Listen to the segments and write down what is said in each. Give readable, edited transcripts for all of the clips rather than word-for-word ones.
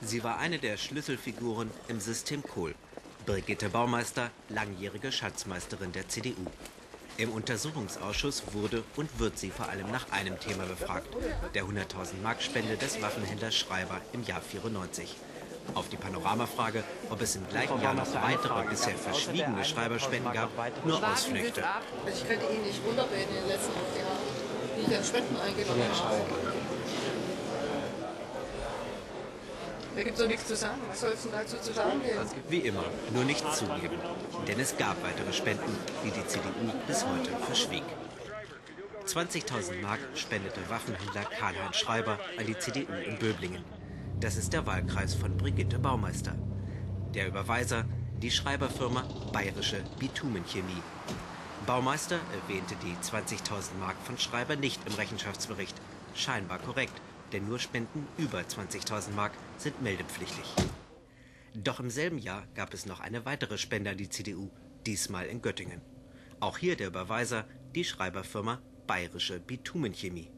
Sie war eine der Schlüsselfiguren im System Kohl. Brigitte Baumeister, langjährige Schatzmeisterin der CDU. Im Untersuchungsausschuss wurde und wird sie vor allem nach einem Thema befragt: der 100.000 Mark Spende des Waffenhändlers Schreiber im Jahr 94. Auf die Panoramafrage, ob es im gleichen Jahr noch weitere bisher verschwiegene Schreiberspenden gab, nur Ausflüchte. Ich könnte ihn nicht runterbeten in den letzten Jahren, wie ich an Spenden eingenommen habe. Da gibt es doch nichts zu sagen. Was soll es denn dazu zu sagen geben? Wie immer, nur nicht zugeben. Denn es gab weitere Spenden, die die CDU bis heute verschwieg. 20.000 Mark spendete Waffenhändler Karl-Heinz Schreiber an die CDU in Böblingen. Das ist der Wahlkreis von Brigitte Baumeister. Der Überweiser, die Schreiberfirma Bayerische Bitumenchemie. Baumeister erwähnte die 20.000 Mark von Schreiber nicht im Rechenschaftsbericht. Scheinbar korrekt, denn nur Spenden über 20.000 Mark sind meldepflichtig. Doch im selben Jahr gab es noch eine weitere Spende an die CDU, diesmal in Göttingen. Auch hier der Überweiser, die Schreiberfirma Bayerische Bitumenchemie.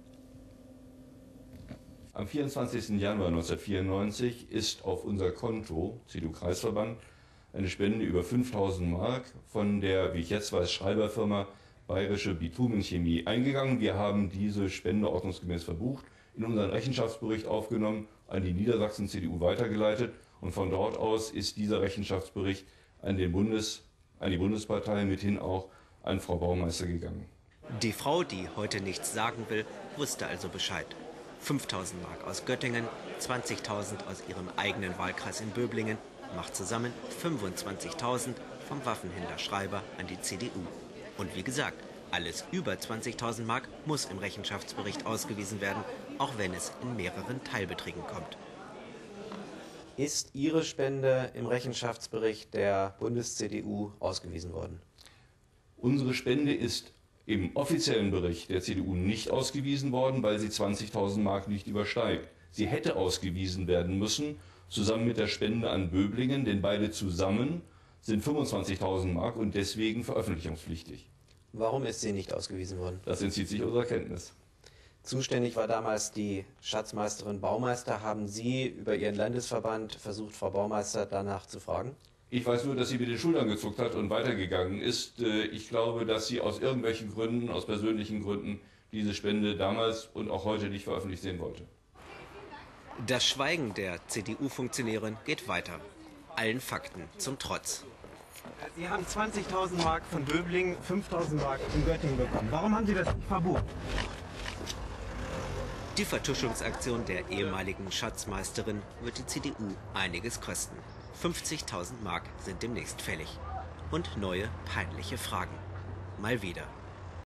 Am 24. Januar 1994 ist auf unser Konto, CDU-Kreisverband, eine Spende über 5.000 Mark von der, wie ich jetzt weiß, Schreiberfirma Bayerische Bitumenchemie eingegangen. Wir haben diese Spende ordnungsgemäß verbucht, in unseren Rechenschaftsbericht aufgenommen, an die Niedersachsen-CDU weitergeleitet, und von dort aus ist dieser Rechenschaftsbericht an die Bundespartei, mithin auch an Frau Baumeister gegangen. Die Frau, die heute nichts sagen will, wusste also Bescheid. 5.000 Mark aus Göttingen, 20.000 aus ihrem eigenen Wahlkreis in Böblingen, macht zusammen 25.000 vom Waffenhändler Schreiber an die CDU. Und wie gesagt, alles über 20.000 Mark muss im Rechenschaftsbericht ausgewiesen werden, auch wenn es in mehreren Teilbeträgen kommt. Ist Ihre Spende im Rechenschaftsbericht der Bundes-CDU ausgewiesen worden? Unsere Spende ist im offiziellen Bericht der CDU nicht ausgewiesen worden, weil sie 20.000 Mark nicht übersteigt. Sie hätte ausgewiesen werden müssen, zusammen mit der Spende an Böblingen, denn beide zusammen sind 25.000 Mark und deswegen veröffentlichungspflichtig. Warum ist sie nicht ausgewiesen worden? Das entzieht sich unserer Kenntnis. Zuständig war damals die Schatzmeisterin Baumeister. Haben Sie über Ihren Landesverband versucht, Frau Baumeister danach zu fragen? Ich weiß nur, dass sie mit den Schultern gezuckt hat und weitergegangen ist. Ich glaube, dass sie aus irgendwelchen Gründen, aus persönlichen Gründen, diese Spende damals und auch heute nicht veröffentlicht sehen wollte. Das Schweigen der CDU-Funktionärin geht weiter. Allen Fakten zum Trotz. Sie haben 20.000 Mark von Böblingen, 5.000 Mark in Göttingen bekommen. Warum haben Sie das nicht verbucht? Die Vertuschungsaktion der ehemaligen Schatzmeisterin wird die CDU einiges kosten. 50.000 Mark sind demnächst fällig. Und neue peinliche Fragen. Mal wieder.